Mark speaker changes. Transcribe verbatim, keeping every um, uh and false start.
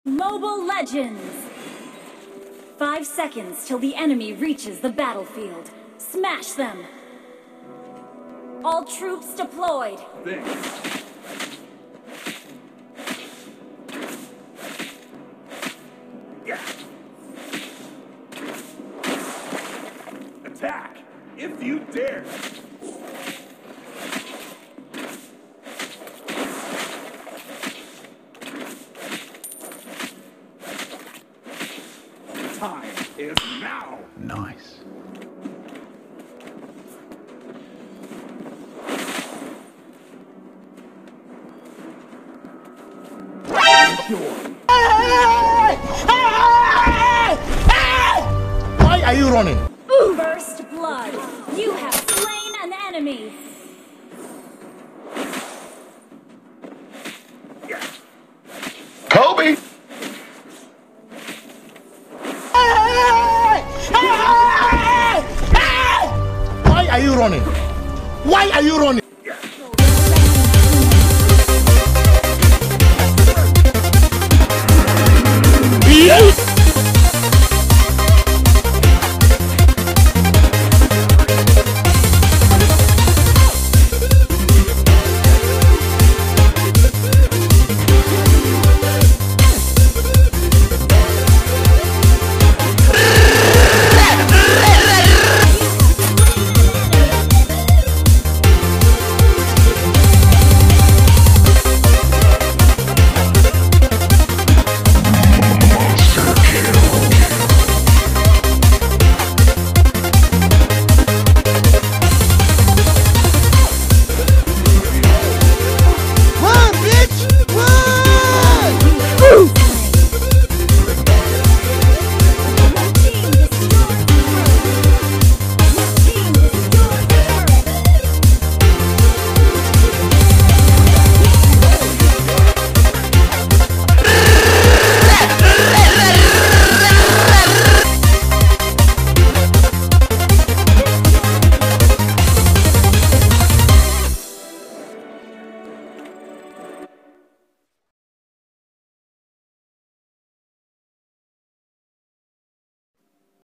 Speaker 1: Mobile Legends! Five seconds till the enemy reaches the battlefield. Smash them! All troops deployed!
Speaker 2: Thanks. Yeah. Attack! If you dare! Time is now!
Speaker 3: Nice.
Speaker 4: Why are you running?
Speaker 1: First blood! You have slain an enemy!
Speaker 4: Kobe! Why are you running? Why are you running?